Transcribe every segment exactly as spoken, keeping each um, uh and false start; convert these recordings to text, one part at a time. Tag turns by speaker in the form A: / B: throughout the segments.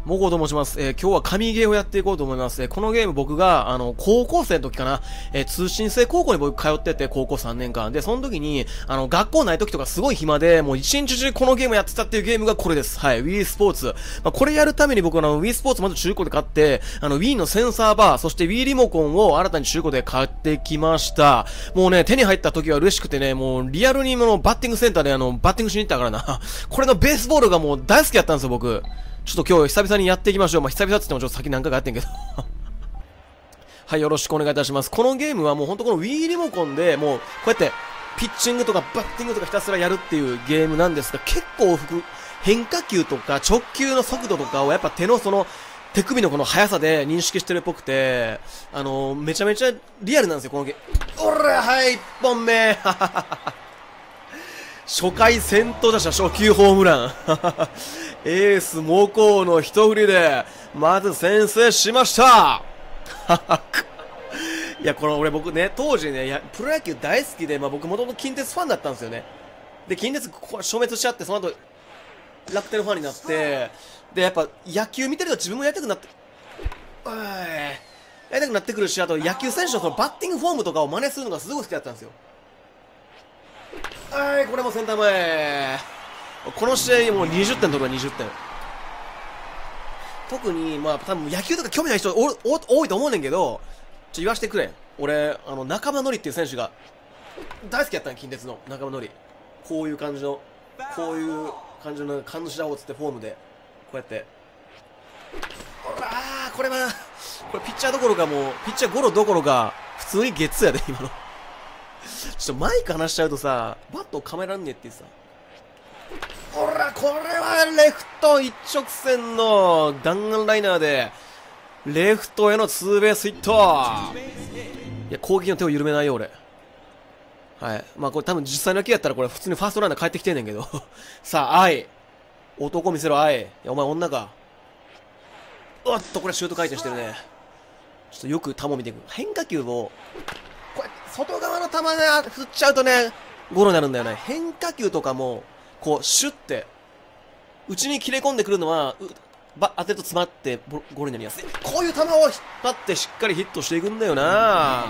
A: モコと申します。えー、今日は神ゲーをやっていこうと思います。えー、このゲーム僕が、あの、高校生の時かな、えー、通信制高校に僕通ってて、高校さんねんかん。で、その時に、あの、学校ない時とかすごい暇で、もう一日中このゲームやってたっていうゲームがこれです。はい、Wii スポーツ。まあ、これやるために僕はあの、Wii スポーツまず中古で買って、あの、Wii のセンサーバー、そして Wii リモコンを新たに中古で買ってきました。もうね、手に入った時は嬉しくてね、もうリアルにもうバッティングセンターであの、バッティングしに行ったからな。これのベースボールがもう大好きやったんですよ、僕。ちょっと今日久々にやっていきましょう。まあ、久々って言ってもちょっと先何回かやってんけど。はい、よろしくお願いいたします。このゲームはもうほんとこの Wii リモコンでもう、こうやって、ピッチングとかバッティングとかひたすらやるっていうゲームなんですが、結構変化球とか直球の速度とかをやっぱ手のその、手首のこの速さで認識してるっぽくて、あのー、めちゃめちゃリアルなんですよ、このゲーム。おら、はい、いっぽんめ初回先頭打者初球ホームラン。エース猛攻の一振りで、まず先制しました。いや、この俺僕ね、当時ね、やプロ野球大好きで、まあ僕もともと近鉄ファンだったんですよね。で、近鉄ここ消滅しちゃって、その後、楽天ファンになって、で、やっぱ野球見てると自分もやりたくなって、おい、やりたくなってくるし、あと野球選手のそのバッティングフォームとかを真似するのがすごい好きだったんですよ。はい、これもセンター前。この試合もうにじゅってん取るわ、にじゅってん。特に、まあ、多分野球とか興味ない人おお多いと思うねんけど、ちょ、言わしてくれ。俺、あの、中間のりっていう選手が、大好きやったん、近鉄の中間のり。こういう感じの、こういう感じの、感じ打法つってフォームで、こうやって。ああ、これは、これピッチャーどころかもう、ピッチャーゴロどころか、普通にゲッツーやで、今の。ちょっとマイク離しちゃうとさ、バットを構えらんねえってさ。ほら、これはレフト一直線の弾丸ライナーで、レフトへのツーベースヒット。いや、攻撃の手を緩めないよ、俺。はい。まあ、これ多分実際の野球やったらこれ普通にファーストランナー帰ってきてんねんけど。さあ、愛。男見せろ、愛。いや、お前女か。おっと、これシュート回転してるね。ちょっとよく球を見ていく。変化球を、これ、外側の球で振っちゃうとね、ゴロになるんだよね。変化球とかも、こう、シュッて、内に切れ込んでくるのは、ば当てると詰まってゴロになりやすい。こういう球を引っ張ってしっかりヒットしていくんだよな。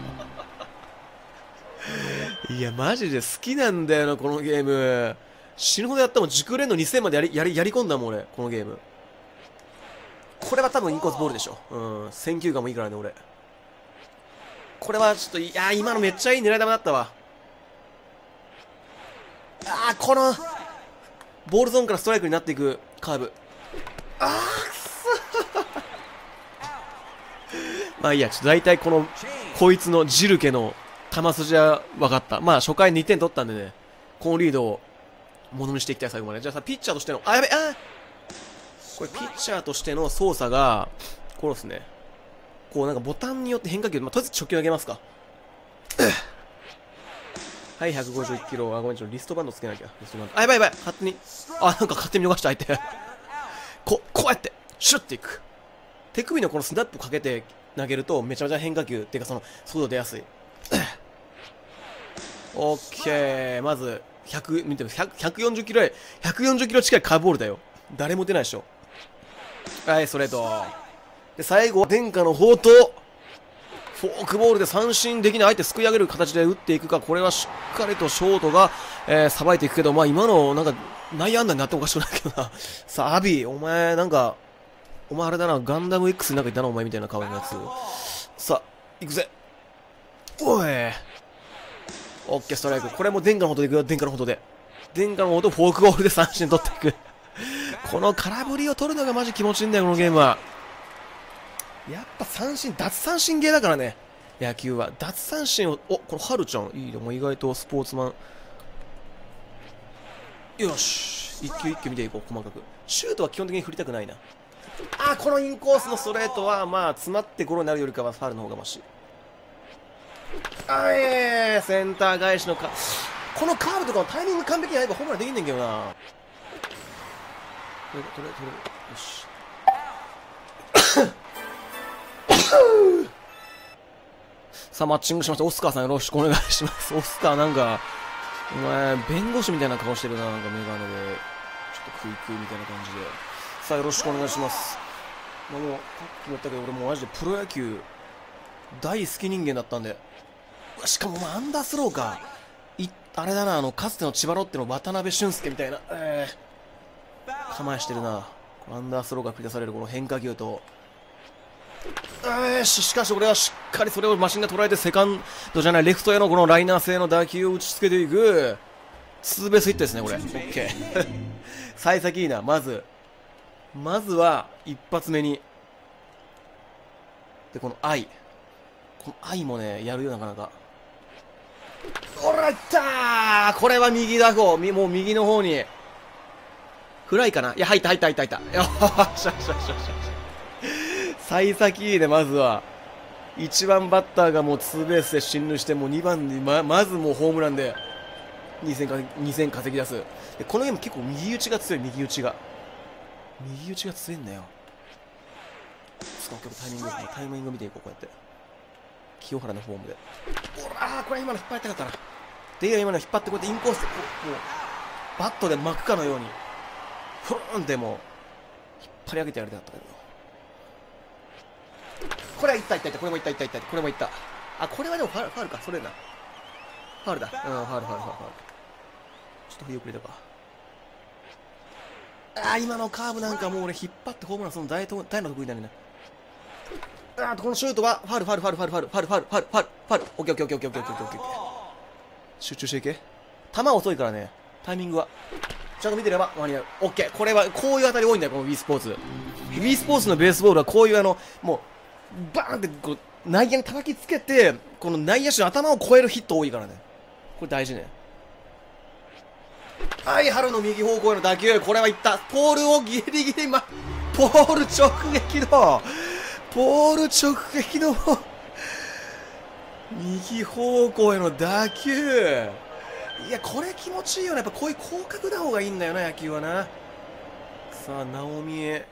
A: いや、マジで好きなんだよな、このゲーム。死ぬほどやったもん。熟練のにせんまでやり、やり、やり込んだもん、俺。このゲーム。これは多分インコースボールでしょ。うん。選球眼もいいからね、俺。これはちょっと、いやー、今のめっちゃいい狙い球だったわ。あー、この、ボールゾーンからストライクになっていくカーブ。あー、くそまあいいや、ちょっと大体この、こいつのジルケの球筋は分かった。まあ初回にてん取ったんでね、このリードをものにしていきたい、最後まで。じゃあさ、ピッチャーとしての、あ、やべ、あこれピッチャーとしての操作が、こうですね。こうなんかボタンによって変化球、まあ、とりあえず直球上げますか。はい、ひゃくごじゅっキロ。あ、ごめん、ちょっとリストバンドつけなきゃ。リストバンド。あ、やばいやばい。勝手に。あ、なんか勝手に逃した相手。こ、こうやって、シュッていく。手首のこのスナップかけて投げると、めちゃめちゃ変化球。っていうか、その、速度出やすい。オッケー。まず、ひゃく、見てみて、ひゃくよんじゅっキロへ、ひゃくよんじゅっキロ近いカーブボールだよ。誰も出ないでしょ。はい、ストレート。で、最後、伝家の宝刀。フォークボールで三振できない相手すくい上げる形で打っていくか、これはしっかりとショートが、えー、さばいていくけど、まあ今の、なんか、内野安打になってもおかしくないけどな。さあ、アビー、お前、なんか、お前あれだな、ガンダム X になんかいたな、お前みたいな顔のやつ。さあ、行くぜ。おい。オッケー、ストライク。これも伝家のほどでいくよ、伝家のほどで。伝家のほどフォークボールで三振取っていく。この空振りを取るのがマジ気持ちいいんだよ、このゲームは。やっぱ三振、脱三振ゲーだからね。野球は。脱三振を、お、これ、はるちゃん。いいね。もう意外とスポーツマン。よし。一球一球見ていこう、細かく。シュートは基本的に振りたくないな。あ、このインコースのストレートは、まあ、詰まってゴロになるよりかは、ファウルの方がマシ。あえー、センター返しのか。このカーブとかのタイミング完璧に合えばホームランできんねんけどな。取れ、取れ、取れ。よし。さあ、マッチングしました。オスカーさんよろしくお願いします。オスカーなんか、お前、弁護士みたいな顔してるな。なんかメガネで、ちょっとクイクイみたいな感じで。 さあよろしくお願いします。まあ、もうさっきも言ったけど俺もうマジでプロ野球大好き人間だったんで、しかもまあアンダースローかいあれだな、あのかつての千葉ロッテの渡辺俊介みたいな、えー、構えしてるな。アンダースローが繰り出されるこの変化球と、えー、し, しかし俺はしっかりそれをマシンが捉えてセカンドじゃないレフトへのこのライナー性の打球を打ちつけていくツーベースヒットですねこれ。オッケー幸先いいな。まずまずは一発目にでこの愛この愛もねやるよなかなか。おらったー、これは右だ方、もう右の方にフライかな。いや入った入った入った入った。よっしゃよしゃよしゃ幸先いいね。まずはいちばんバッターがもうツーベースで進塁して、もうにばんに ま, まずもうホームランでにせんかにせん稼ぎ出す。でこのゲーム結構右打ちが強い。右打ちが右打ちが強いんだよ。ちょっとタイミングタイミング見ていこう。こうやって清原のフォームで、おらーこれ今の引っ張りたかったな。で今の引っ張ってこうやってインコースでこうもうバットで巻くかのようにふーんってもう引っ張り上げてやりたかったけど、これはいったいったいった、これもいったいったいった、これもいった。あ、これはでもファウル、ファウルか、それな。ファウルだ。うん、ファウル、ファウル、ファウル、ファウル。ちょっと振り遅れたか。あー、今のカーブなんかもう俺引っ張ってホームラン、その大の大の得意だね。あー、このシュートはファウル、ファウル、ファウル、ファウル、ファウル、ファウル、ファウル、ファウル、ファウル、ファウル、オッケー、オッケー、オッケー、オッケー、オッケー、オッケー。集中していけ。球遅いからね、タイミングは。ちゃんと見てれば間に合う。オッケー、これはこういう当たり多いんだよ、この Wii スポーツ。Wii スポーツのベースボールはこういうあの、もう、バーンってこう内野に叩きつけてこの内野手の頭を越えるヒット多いからね。これ大事ね。はい、春の右方向への打球、これはいった。ポールをギリギリ、ま、ポール直撃のポール直撃の右方向への打球。いやこれ気持ちいいよね。やっぱこういう広角な方がいいんだよな、野球はな。さあ直美へ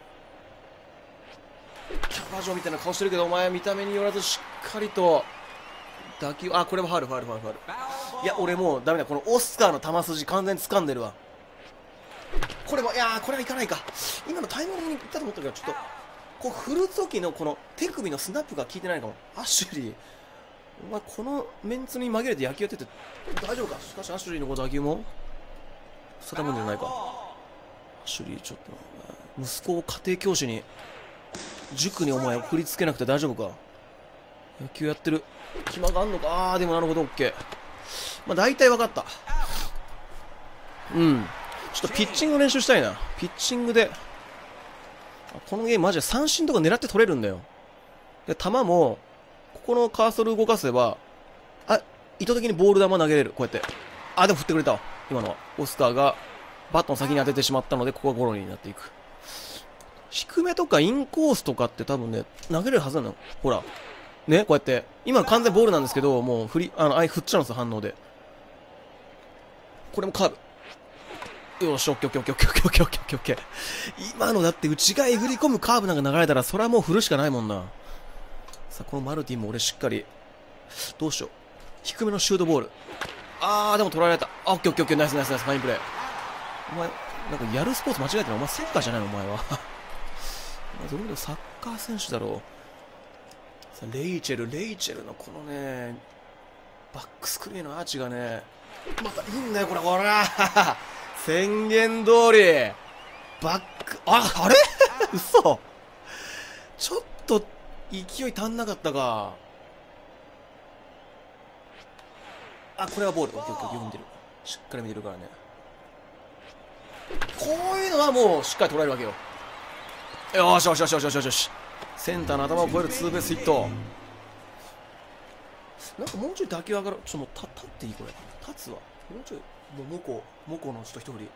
A: キャバ嬢みたいな顔してるけど、お前見た目によらずしっかりと打球、あ、これはファウルファウルファウルファウル。いや俺もうダメだ、このオスカーの球筋完全に掴んでるわ。これもいやーこれはいかないか。今のタイミングにいったと思ったけど、ちょっとこう振る時のこの手首のスナップが効いてないかも。アシュリー、お前このメンツに紛れて野球やってて大丈夫か。しかしアシュリーのこの打球も定たもんじゃないか。アシュリーちょっと息子を家庭教師に塾にお前送りつけなくて大丈夫か。野球やってる暇があんのか。あーでもなるほど、オッケー。まあ大体分かった。うんちょっとピッチングの練習したいな。ピッチングでこのゲームマジで三振とか狙って取れるんだよ。で球もここのカーソル動かせばあ意図的にボール球投げれる。こうやってあでも振ってくれたわ。今のはオスカーがバットの先に当ててしまったのでここがゴロになっていく。低めとかインコースとかって多分ね投げれるはずなの。ほらね、こうやって今完全ボールなんですけど、もう振りあのあい振っちゃうんですよ、反応で。これもカーブ。よし、オッケーオッケーオッケーオッケーオッケーオッケーオッケー。今のだって内側へ振り込むカーブなんか流れたらそれはもう振るしかないもんな。さあこのマルティンも俺しっかりどうしよう。低めのシュートボール。あーでも取られた。あオッケーオッケーオッケー、ナイスナイスナイス、ファインプレー。お前なんかやるスポーツ間違えてる。お前サッカーじゃないのお前は。どれでもサッカー選手だろう。さあレイチェルレイチェルのこのねバックスクリーンのアーチがねまたいいんだよこれ。ほら宣言通りバックああれ嘘ちょっと勢い足んなかったか。あこれはボール。オッケーオッケー、読んでる。しっかり見てるからね。こういうのはもうしっかり捉えるわけよ。よしよしよしよしよしよし。センターの頭を越えるツーベースヒット。なんかもうちょい打球上がる。ちょっともう立立っていいこれ。立つわ。もうちょいもうモコモコのちょっと一振り。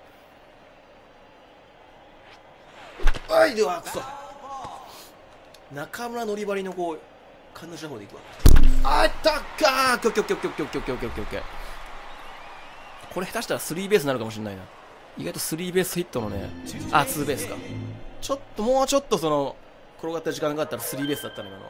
A: はいではくそ。中村のりばりのこう感じした方でいくわ。あったかー。キョキョキョキョキョキョキョキョキョキョ。これ下手したらスリーベースになるかもしれないな。意外とスリーベースヒットのね、あツーベースか。ちょっともうちょっとその転がった時間があったらスリーベースだったの今の。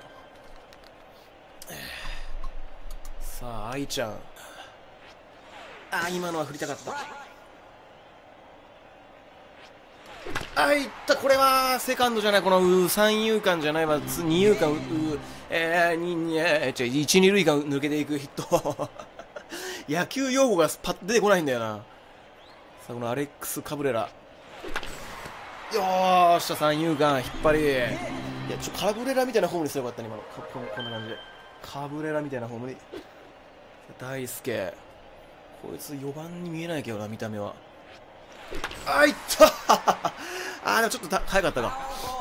A: さあ愛ちゃん、あ今のは振りたかった。 あ、いった。これはセカンドじゃない、このう三遊間じゃないわ、二遊間、うえー、ににえー、違う、一二塁間抜けていくヒット野球用語がパッと出てこないんだよな。さあ、このアレックス・カブレラ、よーし、三遊間引っ張り、いや、ちょカブレラみたいなホームにすればよかったね、今の。こここんな感じでカブレラみたいなホームに。大輔、こいつよばんに見えないけどな、見た目は。あ、いったあー、でもちょっと早かったか。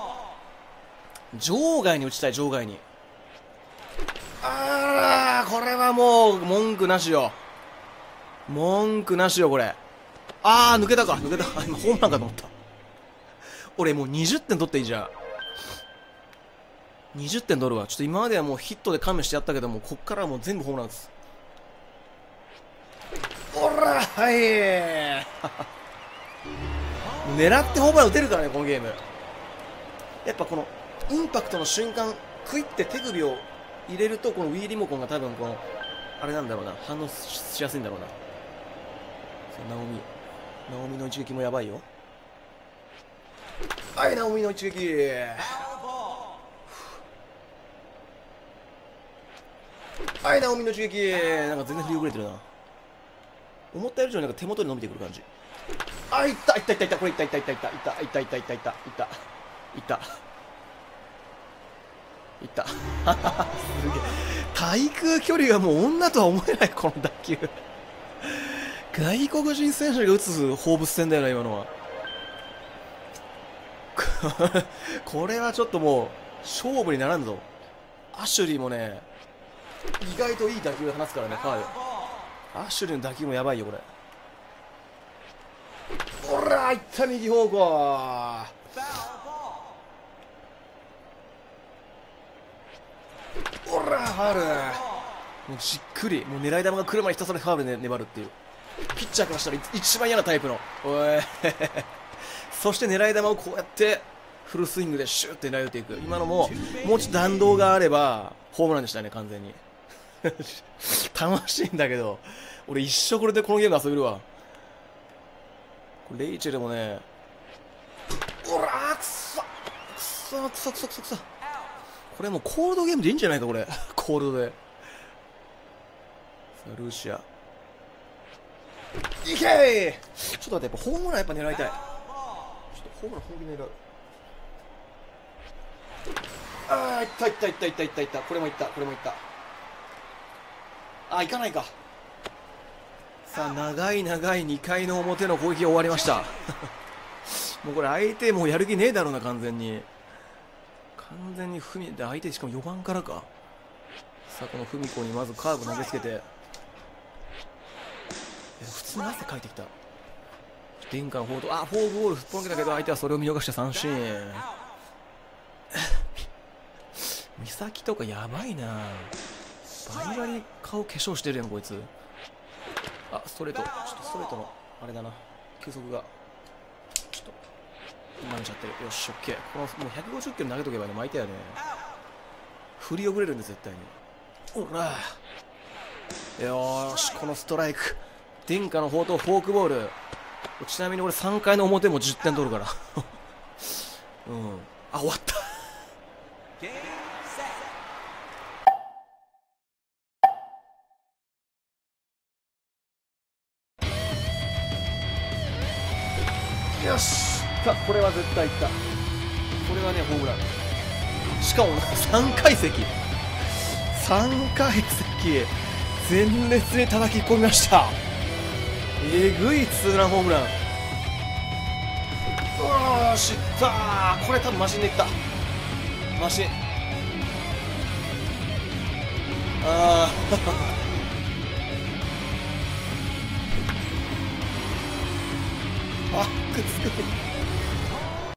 A: 場外に打ちたい、場外に。あー、これはもう文句なしよ、文句なしよ、これ。あー、抜けたか、抜けた。今ホームランかと思った。俺もうにじゅってん取っていいじゃん。にじゅってん取るわ。ちょっと今まではもうヒットで勘弁してやったけども、こっからはもう全部ホームランです。おら、はい狙ってホームラン打てるからね、このゲーム。やっぱこのインパクトの瞬間、クイって手首を入れると、このウィーリモコンが多分このあれなんだろうな、反応しやすいんだろうな。ナオミ、ナオミの一撃もやばいよ。はい、ナオミの一撃。はい、ナオミの一撃。なんか全然振り遅れてるな。思ったより上になんか手元に伸びてくる感じ。あ、いったいったいったいった、これいったいったいったいったいったいったいったいったいったいったいったいったすげえ、対空距離がもう女とは思えない、この打球外国人選手が打つ放物線だよな、今のはこれはちょっともう勝負にならんぞ。アシュリーもね、意外といい打球で放つからね、ファウル。アシュリーの打球もやばいよ、これ。おら、いった右方向。おら、ファウル。もうじっくり、もう狙い球が来るまでひたすらファウルで粘るっていう。ピッチャーからしたら一番嫌なタイプの。おいそして狙い球をこうやってフルスイングでシューって狙い打っていく。今のももうちょっと弾道があればホームランでしたね、完全に楽しいんだけど、俺一生これでこのゲーム遊べるわ。レイチェルもね、おらー、くそくそくそくそくそくそ、これもうコールドゲームでいいんじゃないか、これコールドで。さあルーシア、いけー。ちょっと待って、やっぱホームランやっぱ狙いたい。ちょっとホームラン本気狙う。ああ、いったいったいったいったいったいった、これもいった、これもいった。ああ、いかないか。さあ長い長いにかいの表の攻撃が終わりましたもうこれ相手もうやる気ねえだろうな、完全に完全に踏みで相手、しかもよばんからか。さあこの文子にまずカーブ投げつけて、普通に汗かいてきた。伝家の報道、あ、フォークボールすっぽんけたけど相手はそれを見逃して三振美咲とかやばいな、バリバリ顔化粧してるやんこいつ。あ、ストレート、ちょっとストレートのあれだな、球速がちょっと今見ちゃってる。よし、オッケー。このもうひゃくごじゅっキロ投げとけばね、巻いたよね。振り遅れるんで絶対に。おらよーし、このストライク、伝家の宝刀フォークボール。ちなみに俺さんかいの表もじゅってん取るからうん、あ、終わったよし、これは絶対いった。これはね、ホームラン。しかもさんかい席さんかい席全列に叩き込みました。えぐいツーランホームラン。うわー、しったー。これ多分マシンでいった。マシン、あーバックつく